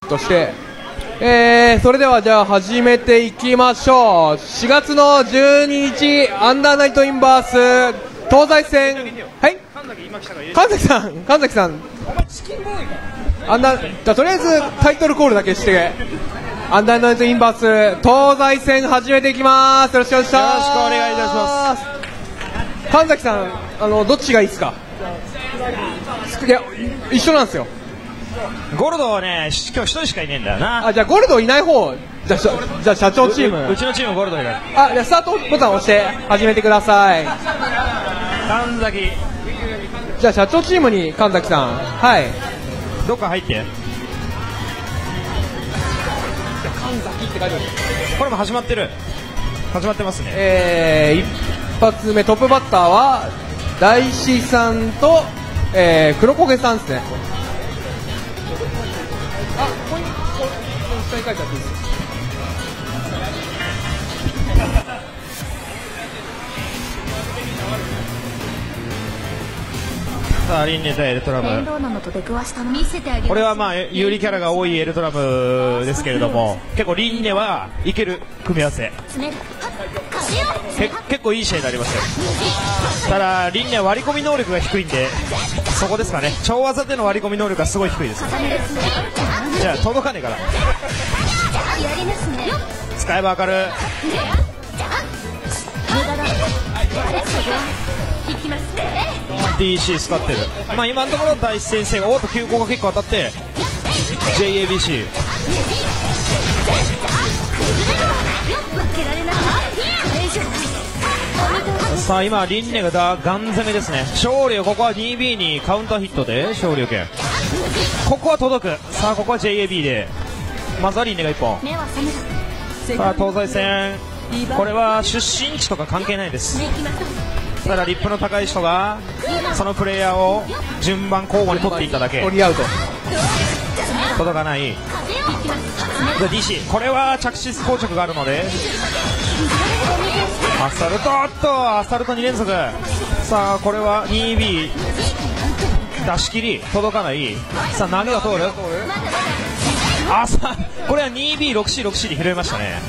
として、それではじゃあ始めていきましょう。4月の12日アンダーナイトインバース東西戦、はい、神崎さんアンダー、じゃあとりあえずタイトルコールだけしてアンダーナイトインバース東西戦始めていきます。よろしくお願いします。 よろしくお願いいたします。 神崎さん、どっちがいいですか？いや、一緒なんですよ。 ゴルドはね、今日一人しかいねえんだよな。 あ、じゃあゴルドいない方、じゃあ社長チーム、 うちのチームゴルドいる。 あ、じゃあスタートボタンを押して始めてください。 神崎、 じゃあ社長チームに神崎さん、はい、 どっか入って。 神崎って書いてある。 これも始まってますね。 一発目トップバッターは大志さんと、黒焦げさんですね。あ、ここに下に書いてあっていいですか？ さあ、リンネ対エルトラム。これはまあ有利キャラが多いエルトラムですけれども、結構リンネはいける組み合わせ。結構いい試合になりますよ。ただリンネは割り込み能力が低いんで、そこですかね。超技での割り込み能力がすごい低いです。じゃあ届かねえから使えば当たる。DC 使ってる。まあ今のところ第一先生がおっと急行が結構当たって JABC。 さあ今リンネがガン攻めですね。勝利をここは 2B にカウンターヒットで勝利を権。ここは届く。さあここは JAB でまずはリンネが1本。さあ東西戦、これは出身地とか関係ないです。ただリップの高い人がそのプレイヤーを順番交互に取っていっただけ。 取りアウト届かない。DC、 これは着地硬直があるのでアサルト、アサルト2連続。さあこれは 2B 出し切り届かない。さあ投げが通る。これは 2B6C6C で拾いましたね。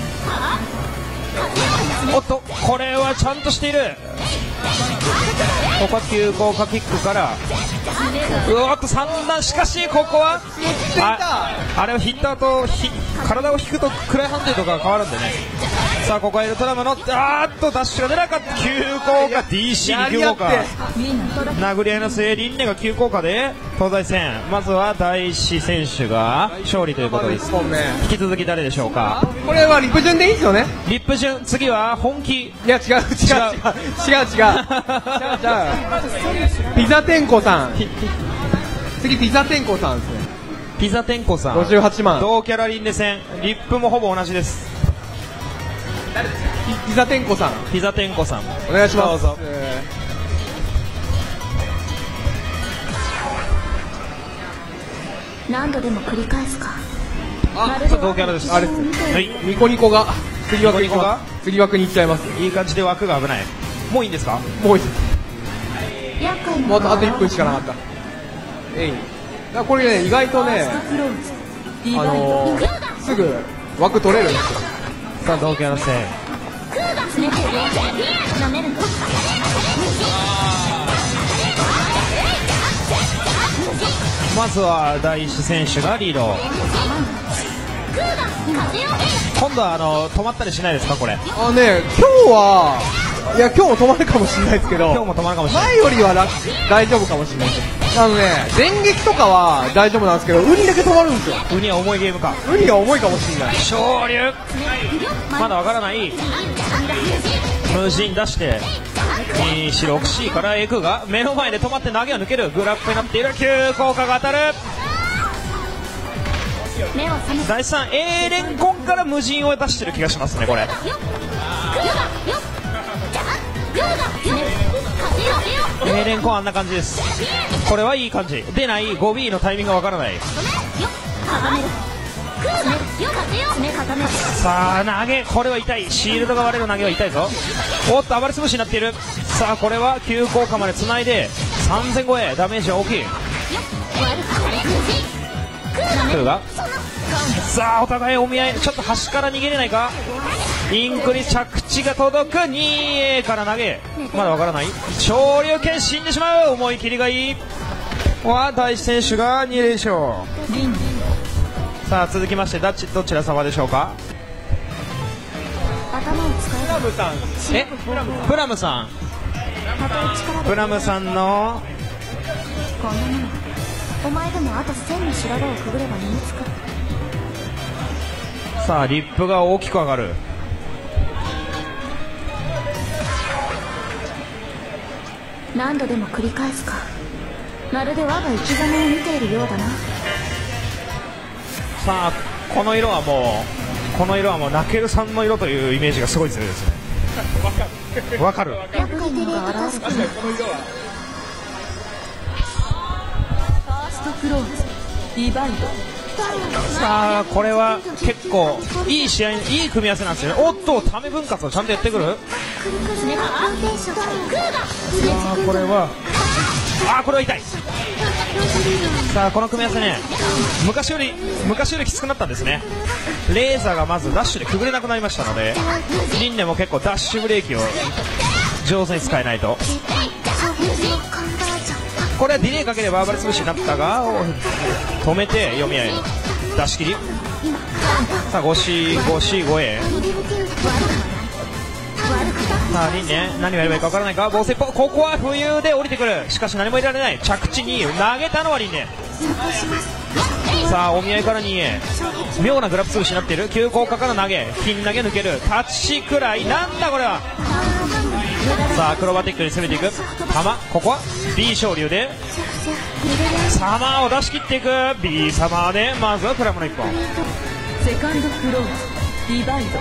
おっとこれはちゃんとしている。ここは急降下キックからおっと3段。しかしここはあれをヒッターと体を引くと暗い判定とかが変わるんでね。さあここはエルトラムのダッシュが出なかった。急降下 DC に急降下殴り合いの末リンネが急降下で東西戦、まずは大志選手が勝利ということです。引き続き誰でしょうか？ これはリップ順でいいですよね。 リップ順、次は本気。 いや違うピザ天子さん。次ピザ天子さんですね。 ピザ天子さん 58万。 同キャラリンネ戦、リップもほぼ同じです。 ピザ天子さん、 お願いします。 何度でも繰り返すか。 同キャラです。 あれニコニコが次枠に行っちゃいます。 いい感じで枠が危ない。もういいんですか？ もういいです。もうあと1分しかなかった。これね、意外とね、すぐ枠取れるんですよ。 さあ同キャラ戦、まずは第一選手がリード。今度は止まったりしないですか？これ今日も止まるかもしれないですけど、 今日も止まるかもしれない。 前よりは大丈夫かもしれないです。電撃とかは大丈夫なんですけど、ウニだけ止まるんですよ。 ウニは重いゲームか。 ウニが重いかもしれない。 昇竜まだわからない。無人出して246C からエクが目の前で止まって投げを抜ける。グラップになっている。急降下が当たる。第3 A レンコンから無人を出してる気がしますね。これA レンコンあんな感じです。これはいい感じ。出ない 5B のタイミングがわからない。さあ投げ、これは痛い。シールドが割れる投げは痛いぞ。おっと暴れ潰しになっている。さあこれは急降下までつないで3000超え、ダメージは大きい。フーがさあお互いお見合い、ちょっと端から逃げれないか。インクに着地が届く。 2A から投げ、まだわからない。昇竜拳死んでしまう。思い切りがいい。大地選手が2連勝。さあ続きましてどちら様でしょうか。プラムさんプラムさんのこんなものお前でもあと1000の修羅場をくぐれば身につく。 さあリップが大きく上がる。 何度でも繰り返すか。まるで我が生き様を見ているようだな。 さあこの色はもうナケルさんの色というイメージがすごい強いですね。わかる。 厄介なのが現れてる。ファーストクローズディバイド。 さあこれは結構いい試合、いい組み合わせなんですよね。おっとため分割をちゃんとやってくる。さあこれは痛い。さあこの組み合わせね、昔よりきつくなったんですね。レーザーがまずダッシュでくぐれなくなりましたので、リンネも結構ダッシュブレーキを上手に使えないと。これはディレイかければ暴れ潰しになったが止めて読み合い出し切り。さあ 5C5A。 さあリンネ何をやればいいか分からないか。防戦ここは浮遊で降りてくる。しかし何も入れられない。着地に投げたのはリンネ。さあお見合いから 2A。 妙なグラフ潰しになっている。急降下から投げ、金投げ抜ける。タッチくらいなんだこれは。さあアクロバティックに攻めていく。玉ここは B 昇竜でサマーを出し切っていく。 B サマーでまずはプラムの1本。 セカンドクローズディバイド。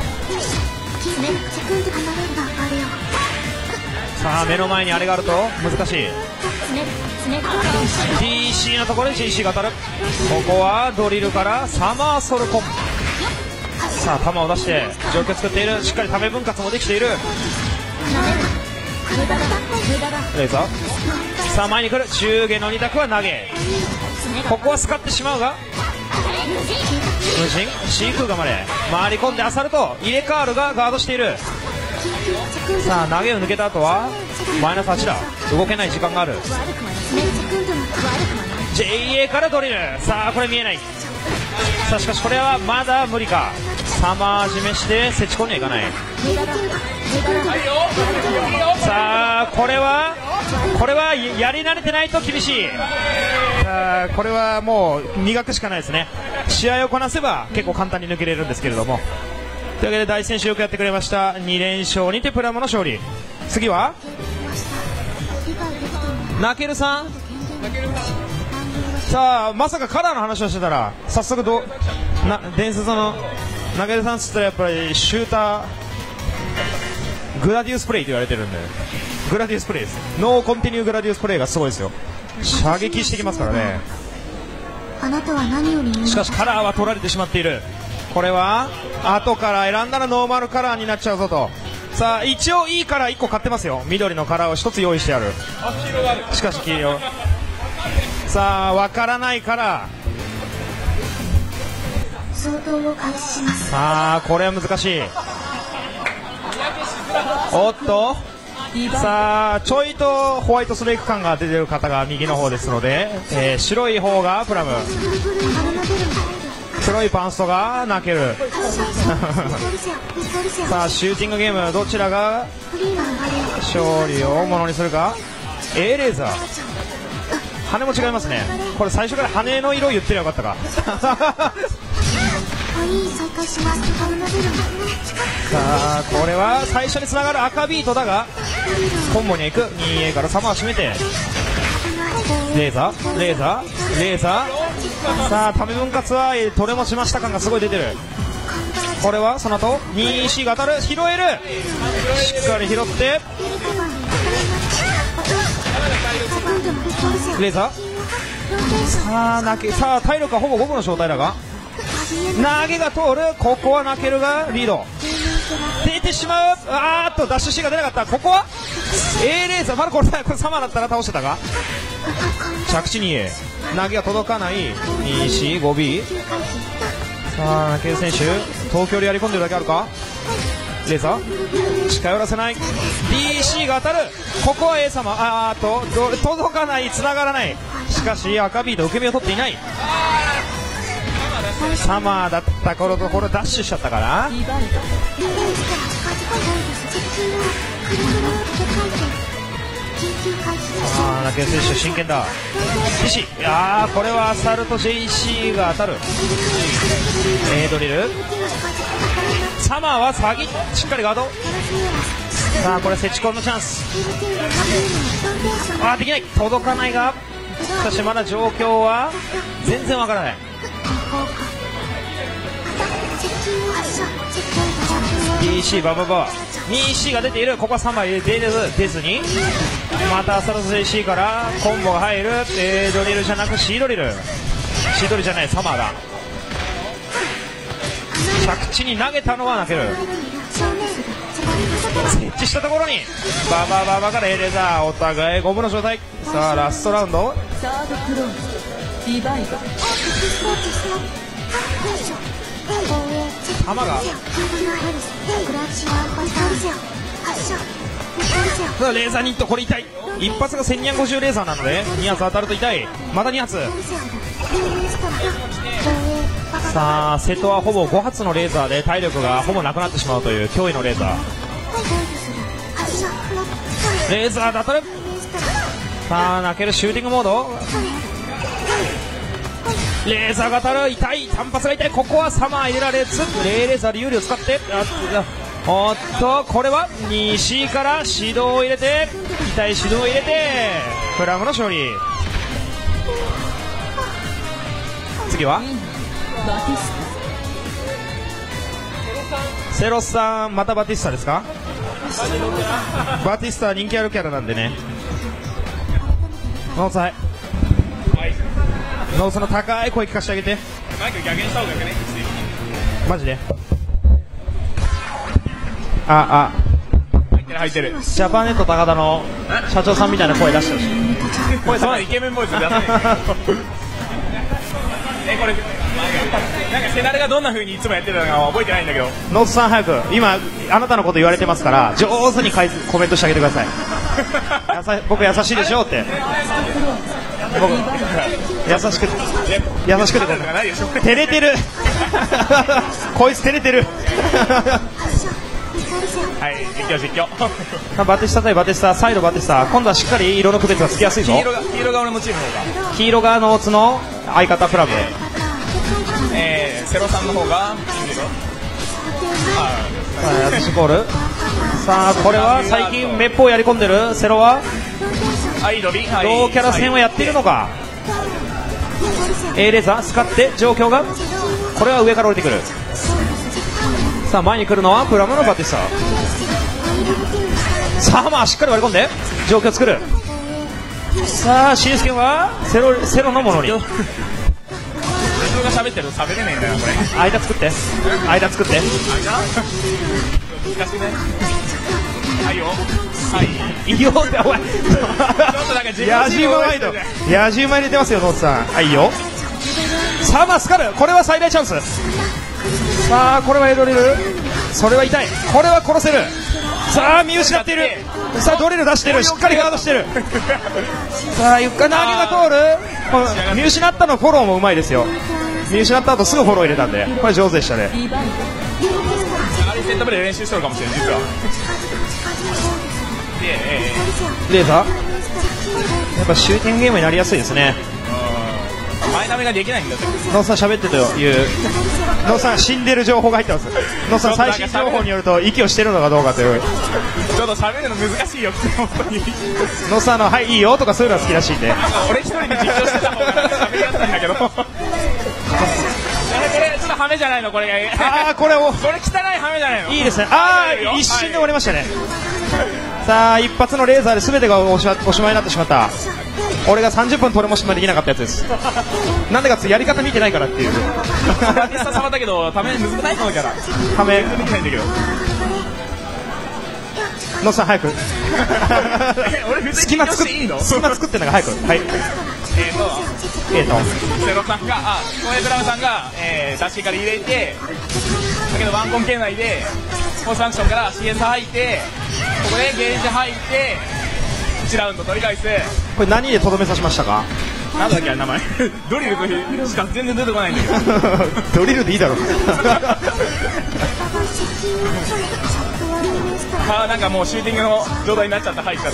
さあ目の前にあれがあると難しい。 DC のところで GC が当たる。ここはドリルからサマーソルコン。さあ球を出して状況作っている。しっかりため分割もできている。レーザーさあ前に来る。中下の2択は投げ。ここは使ってしまうが無人 C 空がまで回り込んでアサルト。入れ替わるがガードしている。さあ投げを抜けた後はマイナス8だ。動けない時間がある。 JA からドリル。さあこれ見えない。さあしかしこれはまだ無理か。サマー締めしてセチコンにはいかない。さあこれはやり慣れてないと厳しい。さあこれはもう磨くしかないですね。試合をこなせば結構簡単に抜けれるんですけれども。というわけで大選手よくやってくれました。2連勝にてプラモの勝利。次はナケルさん。さあまさかカラーの話をしてたら早速伝説のナケルさんっつったらやっぱりシューターグラディウスプレイと言われてるんで、グラディウスプレイです。ノーコンティニューグラディウスプレイがすごいですよ。射撃してきますからね。 あなたは何よりしかしカラーは取られてしまっている。これは後から選んだらノーマルカラーになっちゃうぞと。さあ一応いいカラー1個買ってますよ。緑のカラーを1つ用意してある。しかし黄色。さあわからないカラー。 相当を開始します。 さあこれは難しい。おっとさあちょいとホワイトスネーク感が出てる方が右の方ですので、白い方がプラム、黒いパンストがナケルさあシューティングゲームどちらが勝利をものにするか。 A レーザー羽も違いますね。これ最初から羽の色を言ってりゃよかったかさあこれは最初につながる赤ビートだがコンボに行く。 2A からサマー締めてレーザーレーザーレーザー。さあため分割は取れもしました感がすごい出てる。これはその後 2C が当たる。拾える。しっかり拾ってレーザー。さあ体力はほぼ5分の状態だが投げが通る。ここはナケルがリード。出てしまう。ダッシュ C が出なかった。ここは A レーザー。まだこれサマーだったら倒してたが着地 2A 投げが届かない。 2C5B さあ、中選手、東京でやり込んでるだけあるか。レーザー近寄らせない。 DC が当たる。ここは A 様、届かない、繋がらない。しかし赤ビート受け身を取っていない。サマーだった頃ところダッシュしちゃったかな。中選手真剣だ。DC、いやー、これはアサルト JC が当たる。ドリル、サマーは先しっかりガード。さあこれセチコンのチャンス。できない、届かないが、しかしまだ状況は全然わからない。DC バババ 2C が出ている。ここは3枚出ずに、またアサルト JC からコンボが入る。ドリルじゃなくシードリル、シードリルじゃない、サマーだ。着地に投げたのは泣ける。設置したところにババババからエレザー、お互い五分の状態。さあラストラウンド、弾がレーザーニット、これ痛い。一発が1250レーザーなので2発当たると痛い。また2発。さあ瀬戸はほぼ5発のレーザーで体力がほぼなくなってしまうという脅威のレーザー。レーザーで当たる。さあ泣けるシューティングモード。レーザーが当たる。痛い、単発が痛い。ここはサマー入れられず、レーザーで有利を使って、おっとこれは 2C から指導を入れて、痛い指導を入れてプラムの勝利。次はセロスさん、またバティスタですか。バティスタは人気あるキャラなんでね。ノーサイ、ノースの高い声聞かせてあげて。マイク逆にした方がよくね。マジで入ってる。ジャパネット高田の社長さんみたいな声出してほしい。声さんイケメンボイスでやってこれなんかセナレがどんな風にいつもやってたのか覚えてないんだけど。ノースさん早く、今あなたのこと言われてますから上手にコメントしてあげてください。僕優しいでしょって僕優しくて照れてるこいつ照れてるはい、実況バティスタ対バティスタ、サイドバティスタ、今度はしっかり色の区別がつきやすいぞ。黄色が俺のチームの方が、黄色がノーツの相方プラム、セロさんの方が優しいコール。さあこれは最近めっぽうやり込んでるセロは同キャラ戦をやっているのか。レーザー使って状況が、これは上から降りてくる。さあ前に来るのはプラムのバティスタ。さあまあしっかり割り込んで状況を作る。さあシースケンはセロのものにが喋ってると喋れないんだよこれ。間作って難しくね。はいよはいいいよってお前野獣馬ワイド、野獣馬入れてますよノーツさん。はいよ。さあマスカル、これは最大チャンス。さあこれはエドリル、それは痛い、これは殺せる。さあ見失っている。さあドリル出してる、しっかりガードしてる。さあ床投げが通る。見失ったのフォローもうまいですよ。見失った後すぐフォロー入れたんでこれ上手でしたね。センタープレー練習してるかもしれない実は。レーザーやっぱシューティングゲームになりやすいですね。前髪ができないんだってノーさん喋ってたよ。ノーさん死んでる情報が入ってます。ノーさん最新情報によると息をしてるのかどうかという。ちょっと喋るの難しいよ本当に。ノーさんのはいいいよとかそういうのは好きらしいんで俺一人で実況してた方が喋りやすいんだけどこれちょっとハメじゃないのこれ。これ汚いハメじゃないの。いいですね。一瞬で終わりましたね。さあ一発のレーザーで全てがおしまいになってしまった。俺が30分取れもしまできなかったやつです。なんでかやり方見てないからっていう。バティスタ様だけどため難しいのからため見てないんだけど。ノッさん早く隙間作ってんのが早く。はいゼロさんが東映ドラムさんが、出しから入れて、だけどワンコン圏内でフォースアクションから CS 入ってここでゲージ入って1ラウンド取り返す。 これ何でとどめさしましたか？ なんだっけ名前ドリルとしか全然出てこないんだけどドリルでいいだろうなんかもうシューティングの状態になっちゃった入っちゃって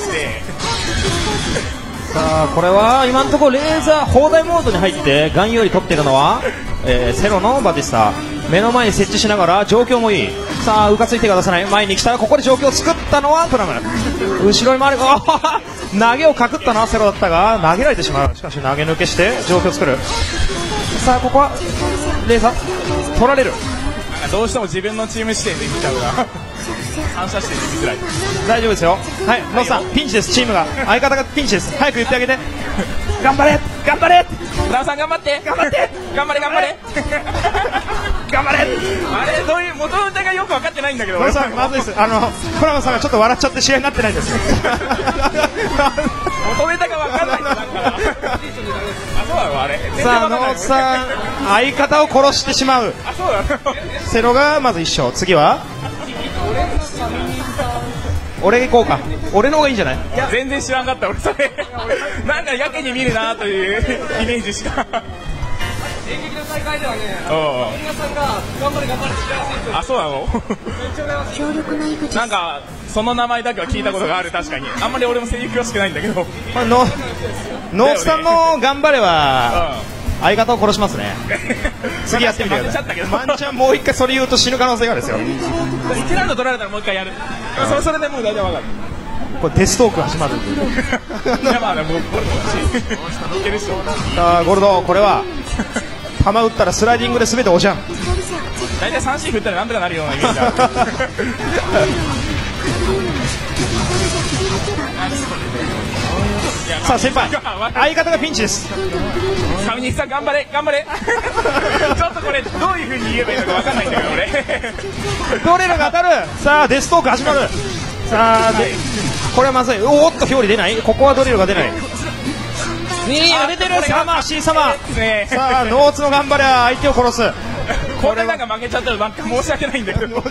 さあこれは今のところレーザー砲台モードに入ってガンより取っているのは、セロのバティスタ。目の前に設置しながら状況もいい。さあうかつい手が出さない。前に来たらここで状況を作ったのはプラム。後ろに回る投げをかくったのはセロだったが投げられてしまう。しかし投げ抜けして状況を作る。さあここはレーザー取られる。 なんかどうしても自分のチーム視点で見ちゃうが反射して見づらい。 大丈夫ですよ。はいノッさんピンチです。チームが相方がピンチです。早く言ってあげて。頑張れ頑張れブラウンさん頑張って頑張って頑張れ頑張れ頑張れ。 あれどういう元の歌がよく分かってないんだけど。 これさまずいです。プラムさんがちょっと笑っちゃって試合になってないです元ネタが分かんないんだからあ、そうなのあれ。 さあノーツさん相方を殺してしまう。 あ、そうなのセロがまず1勝。次は俺行こうか。俺の方がいいんじゃない？ いや全然知らんかった俺それなんかやけに見るなというイメージしか演劇の大会ではね皆さんが頑張れ頑張れって言ってる。 あ、そうなの強力なイグジス。 なんかその名前だけは聞いたことがある。確かにあんまり俺も声優詳しくないんだけどノーツさんの頑張れは相方を殺しますね次やってみてください。マンちゃんもう一回それ言うと死ぬ可能性があるんですよ。 1ラウンド取られたらもう一回やる。それでもう大体わかる。 これデストーク始まるいやまあもうこれいけるっしょ。 さあゴールドこれは球打ったらスライディングで全ておじゃん。 大体3シー振ったらなんとかなるようなイメージあるさあ先輩相方がピンチです。 上西さん頑張れ頑張れちょっとこれどういう風に言えばいいのか分かんないんだけど俺ドリルが当たる。さあデストーク始まる。さあこれはまずい。おっと表裏出ない。ここはドリルが出ない。出てる。さあまあ C 様さあノーツの頑張れは相手を殺す。 これなんか負けちゃったらなんか申し訳ないんだけど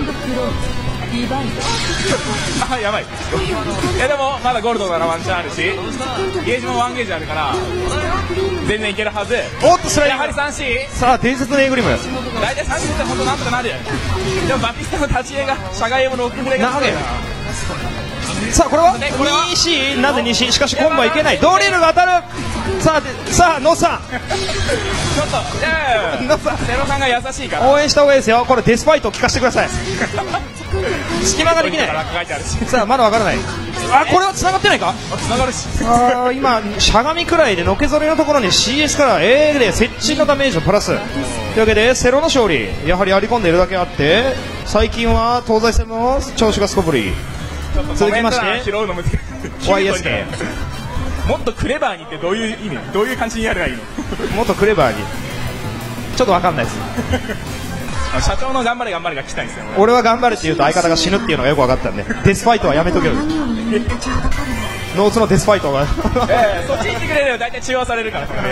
あ、やばい。いやでもまだゴールドならワンチャンあるしゲージも1ゲージあるから全然いけるはず。 おっとスライディング。 やはり 3C。 さあ伝説のエイグリム。 大体 3C って本当なんとかなる。でもバティスタの立ち絵が社外も6ぐらいがすごいな。 さあこれは 2C。 なぜ 2C。 しかしコンボはいけない。ドリルが当たる。さあノッさんちょっとノッさんセロさんが優しいから応援した方がいいですよ。これデスファイトを聞かせてください隙間ができない。さあまだわからない。あ、これは繋がってないか。 繋がるし今しゃがみくらいでのけぞりのところに CS から A で接地のダメージをプラスというわけでセロの勝利。やはりやり込んでいるだけあって最近は東西戦の調子がすこぶり。続きましてYS でもっとクレバーにってどういう意味どういう感じにやればいいのもっとクレバーにちょっとわかんないです社長の頑張れ頑張れが聞きたいんですよ。 俺は頑張れって言うと相方が死ぬっていうのがよく分かったんでデスファイトはやめとけよ。ノーツのデスファイトがそっち行ってくれれば大体中和されるからね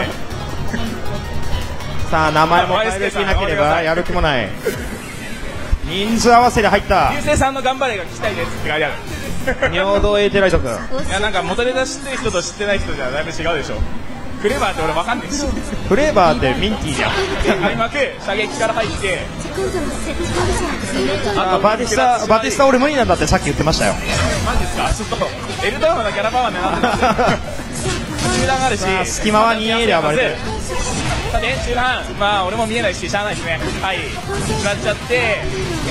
さあ名前も変える気なければやる気もない。人数合わせで入った流星さんの頑張れが聞きたいですって書いてある尿道エーテライト君。 いやなんか元ネタ知ってる人と知ってない人じゃだいぶ違うでしょ。クレバーって俺分かんないしフレーバーってミンティーじゃん開幕射撃から入ってバティスタ俺無理なんだってさっき言ってましたよ。 マジですか。ちょっとエルドラムのキャラパワー狙ってた中段あるし隙間は 2A で暴れてる。 さて中段まあ俺も見えないししゃあないですね。はい決まっちゃって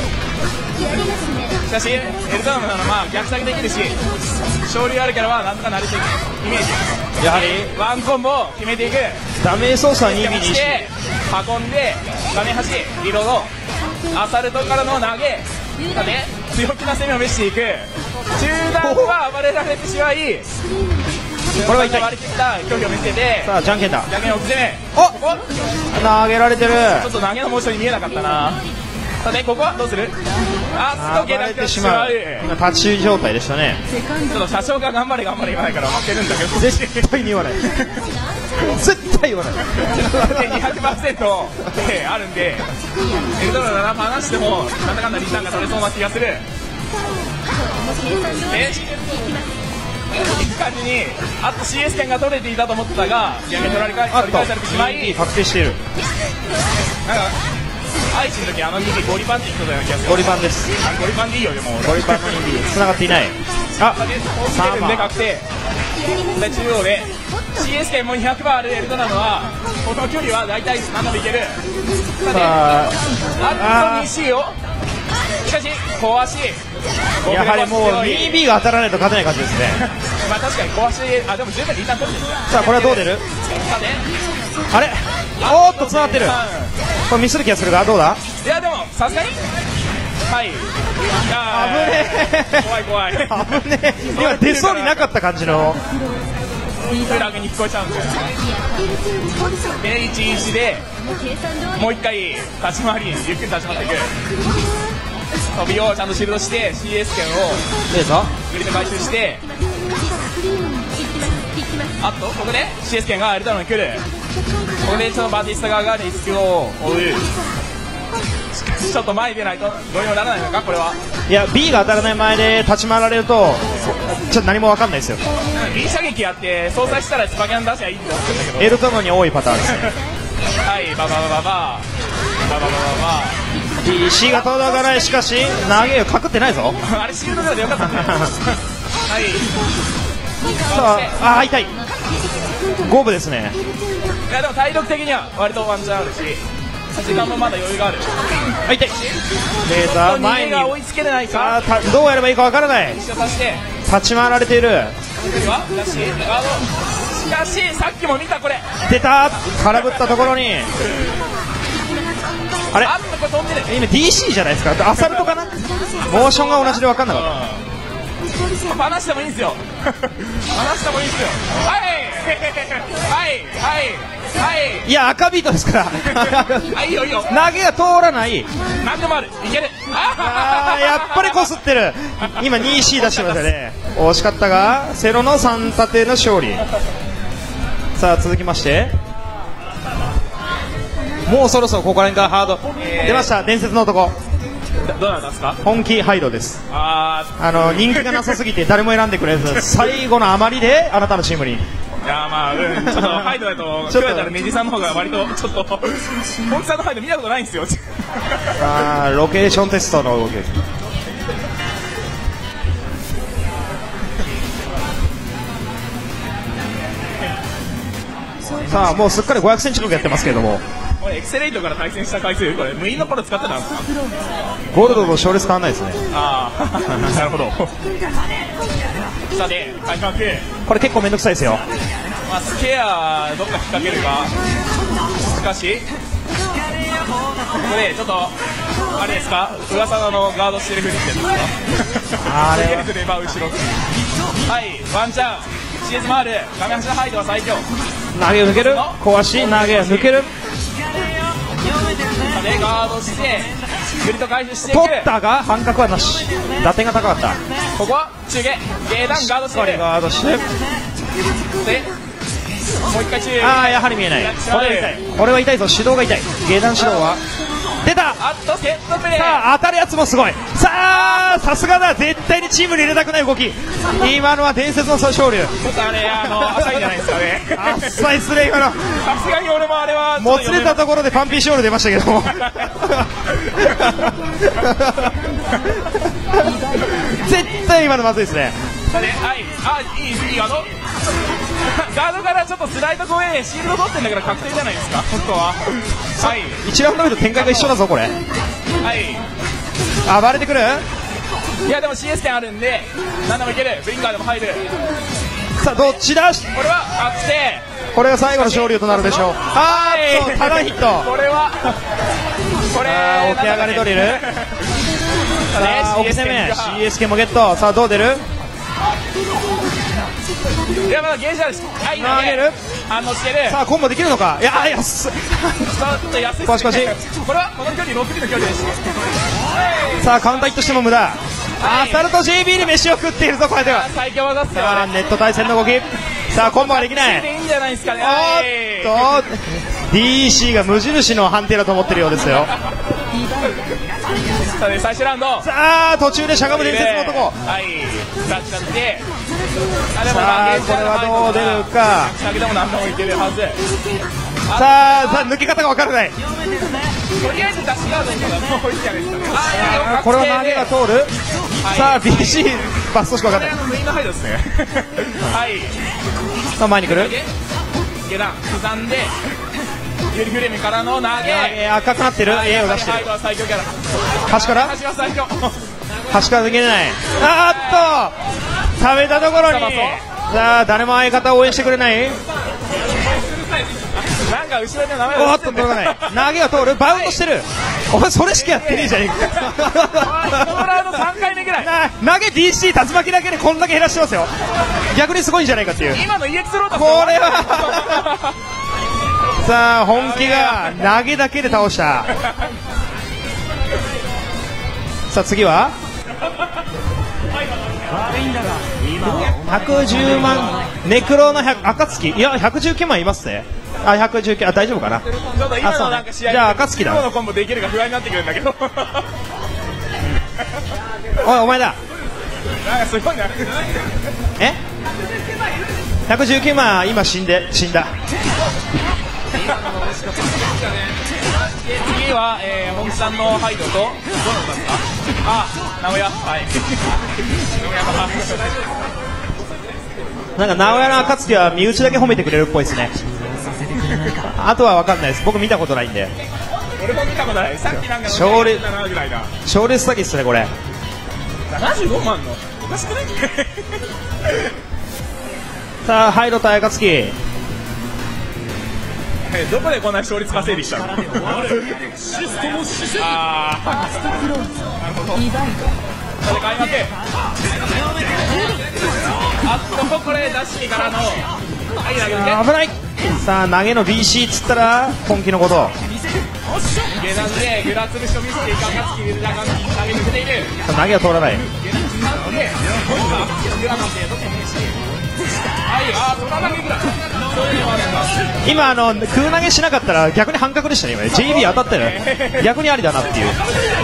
しかしエルドラムならまあ逆下げできるし勝利あるキャラはなんとかなれていくイメージ。やはりワンコンボを決めていく。 ダメージ操作2 2 して運んで画面端リロードアサルトからの投げさて強気な攻めを見せていく。中段は暴れられてしまいこれは痛い。割り切った距離を見せてさあじゃんけんだ。 じゃんけんを攻め投げられてる。 ちょっと投げのモーションに見えなかったな。 さてここはどうする？あっと下段からしまう。 今立ち状態でしたね。 ちょっと車掌が頑張れ頑張れ言わないから負けるんだけど、 絶対に言わない絶対言わない 200% であるんで、エルドラ7離してもなんだかんだリターンが取れそうな気がする。いい感じにあと CS 権が取れていたと思ってたが逆に取られ返されてしまい、 確定している。 なんか愛知の時あの2ゴリパンって言ってたような気がする。 ゴリパンです。 ゴリパンでいいよでもゴリパンの2繋がっていない。あ、 3番で確定で中央で CS 権も200%あるエルドラムはこの距離は大体何度もいける。さてあと 2C をしかし小足やはりもう 2B が当たらないと勝てない感じですねまあ確かに小足でも十分リターン取るんですよ。 さあこれはどう出る？ さてあれおーっと繋がってる。これミスる気がするがどうだ？ いやでもさすがにはい危ねえ怖い怖い危ねえ今出そうになかった感じのフラグに聞こえちゃうんですよ。で11でもう一回立ち回りゆっくり立ち回っていく。飛びをちゃんとシールドして CS 権をグリッド回収して、あとここで CS 権がエルドラムに来る。ここでちょっとバティスタ側がリスクを追う。ちょっと前に出ないとどうにもならないのかこれは。 いや B が当たらない前で立ち回られるとちょっと何も分かんないですよ。 B 射撃やって操作したらスパキャン出しゃいいって思ってるんだけど、 エルトムに多いパターンですねはいババババババババババ PC が届かない。しかし投げをかくってないぞあれシールドでよかったんだよはいさあ痛い五分ですね。 いやでも体力的には割とワンチャンあるし時間もまだ余裕がある。 痛いレーザー前にが追いつけないかどうやればいいかわからない。 一緒さして立ち回られている。 しかしさっきも見たこれ出た空振ったところにあれあっとこれ飛んでる。 今 DC じゃないですか。アサルトかなモーションが同じで分かんなかった話してもいいんですよ話してもいいんですよ。はいはいはいはいいや赤ビートですからはいいいよいいよ投げが通らない。 何でもあるいける。 やっぱりこすってる。今 2C 出してましたね。惜しかったがセロの3立ての勝利。さあ続きましてもうそろそろここら辺からハード、出ました伝説の男。 どうなんですか？ 本気ハイドです。人気がなさすぎて誰も選んでくれず最後の余りであなたのチームに。 いやまあ、ちょっとハイドだと比べたらネジさんの方が割とちょっと本気さんのハイド見たことないんですよロケーションテストの動きです。さあもうすっかり500センチのやってますけれども、 これエクセレイトから対戦した回数これ無印の頃使ってたんですか？ ゴールドと勝率変わんないですね。 ああなるほどさて開幕これ結構めんどくさいですよ。 まあ、スケアどっか引っ掛けるか。しかしここでちょっとあれですか噂のガードしてるふうにしてるんですかあれレバー後ろはいワンチャン CS 回る画面端のハイドは最強。 投げを抜ける小足投げを抜ける。 でガードしてグリッド回収していく。 取ったが半角はなし。打点が高かった。 ここは中継ゲーダンガードしている。 ガードしてでもう一回中継。 やはり見えない。これは痛い。これは痛いぞ。指導が痛い。ゲーダン指導は出た。 あっとセットプレー。 さあ当たるやつもすごい。さすがだ。絶対にチームに入れたくない動き。今のは伝説の勝利。 ちょっとあれ浅いんじゃないですかね浅いっすね今の。 さすがに俺もあれはもつれたところでパンピーショール出ましたけども絶対今のまずいですね。 はいいいガードからちょっとスライド越えシールド取ってんだから確定じゃないですか本当は。はい 1ラウンド目と展開が一緒だぞこれ。 はい暴れてくる。 いやでも CS 点あるんで何でもいける。ブリンカーでも入る。 さあどっちだ。 これは確定。 これが最後の勝利となるでしょう。ただヒット。 これはこれ起き上がりドリル。さあ置き攻め CS 権もゲット。さあどう出る。 いやまだゲージあるし。はい投げる。 反応してる。 さあコンボできるのか。いや安っ。 ちょっと安いですね。 しかしこれはこの距離6尾の距離でした。 さあカウンターヒットしても無駄。アサルト JB で飯を食っているぞこれでは。 最強技っすよ。 さあネット対戦の動き。さあコンボができない。 いいんじゃないですかね。 おっと DC が無印の判定だと思ってるようですよ。 さあね、最終ラウンド。 さあ途中でしゃがむ伝説の男。 はいスラッシュだって。 さあこれはどう出るか。 下げでも何でもいけるはず。 さあ抜け方が分からない。 とりあえずダッシュガードの方がもういいじゃないですかね。 これは投げが通る。さあ BC バストしか分かんない。 メインのハイドですね。はい。 さあ前に来る。 下段刻んでユーリフレームからの投げ。 赤くなってる。A を出してる。 ハイドは最強キャラ。 端から端は最強。 端から抜けれない。あっと食べたところに。さあ誰も相方を応援してくれない。 なんか後ろに名前おっと届かない。投げが通る。バウンドしてる。お前それしかやってねえじゃねえか。 このラウンド3回目ぐらい。 投げ DC 竜巻だけでこんだけ減らしてますよ。逆にすごいんじゃないかっていう。 今の EX ロータス。 これはさあ本気が投げだけで倒した。さあ次は110万ネクロの暁。いや119万いますね。あ119。あ大丈夫かな。 ちょっと今のなんか試合じゃあ暁だ。 今のコンボできるか不安になってくるんだけど。 おいお前だ。 なんかすごいな。 え119万今死んだ。 次は本気さんのハイドとどうなりますか。あ名古屋。はい。 なんか直屋の暁は身内だけ褒めてくれるっぽいですね。あとは分かんないです。僕見たことないんで。 俺も見たことない。さっきなんか勝利ぐらいだ。 賞レース詐欺っすねこれ。 75万のおかしくない。 さあハイド対暁。 どこでこんな勝率稼いできたの。ああなるほど。それ開幕。あとこれ出しからの危ない。さあ投げの BC っつったら本気のこと。 下段でグラつぶしを見せていく暁投げ抜けている。 投げは通らない。今空投げしなかったら逆に半角でしたね。今 JB 当たったよ。逆にありだなっていう。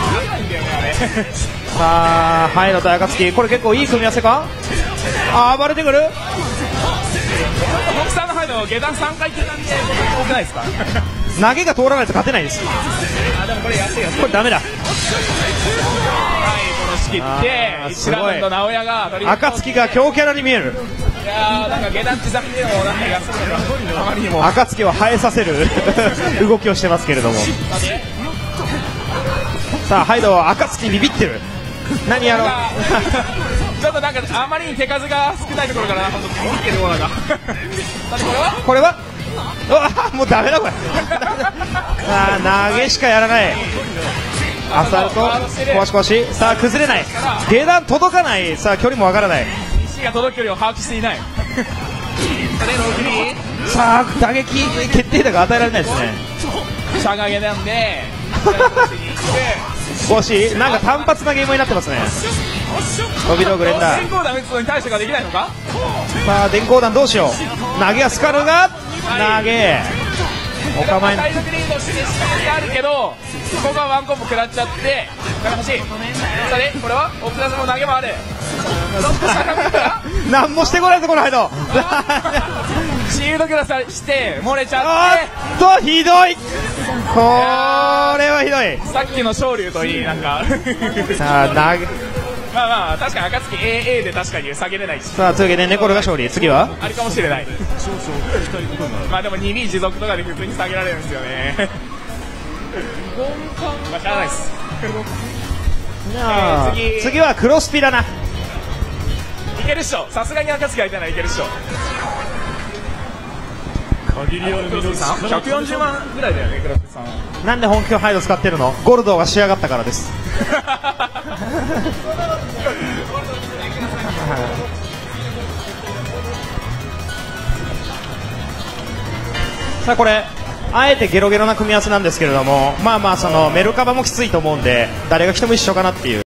さあハイドと暁これ結構いい組み合わせか。暴れてくる。 本気さんのハイド下段3回下段で多くないですか。 投げが通らないと勝てないです。 でもこれ安いやつ。 これダメだ。 仕切って1ラウンド直屋が暁が強キャラに見える。 いやーなんか下段刻みでもなんか安いのがあまりにも暁は生えさせる動きをしてますけれども。さあハイドは暁ビビってる。何やろう。 ちょっとなんかあまりに手数が少ないところからビビってるものが。 これはもうダメだこれ。さあ投げしかやらない。アサルト壊し壊し。さあ崩れない。下段届かない。さあ距離もわからない。 石が届く距離を把握していない。 さあ打撃決定打が与えられないですね。 シャガ下段で少しなんか単発なゲームになってますね。飛び道具連打。 電光弾打つのに対してができないのか。 さあ電光弾どうしよう。投げはスカルが投げお構い。 体力リードして仕掛けがあるけどここがワンコンボ食らっちゃって欲しい。さてこれはオプラズの投げもある。 何もしてこないぞこのハイド。 シールドキャラして漏れちゃって。 ひどい。これはひどい。 さっきの昇竜といいなんかさあ投げまあまあ確かに暁 AA で確かに下げれないし。 さあというわけでネコルが勝利。次はありかもしれない。まあでも 2B 持続とかで普通に下げられるんですよね。まあしゃあないです。 次はクロスピだな。 いけるっしょ。さすがに暁がいたらいけるっしょ。140万ぐらいだよねクロスピさん。 なんで本気をハイド使ってるの。ゴルドが仕上がったからです。 さあこれあえてゲロゲロな組み合わせなんですけれども、まあまあそのメルカバもきついと思うんで誰が来ても一緒かなっていう。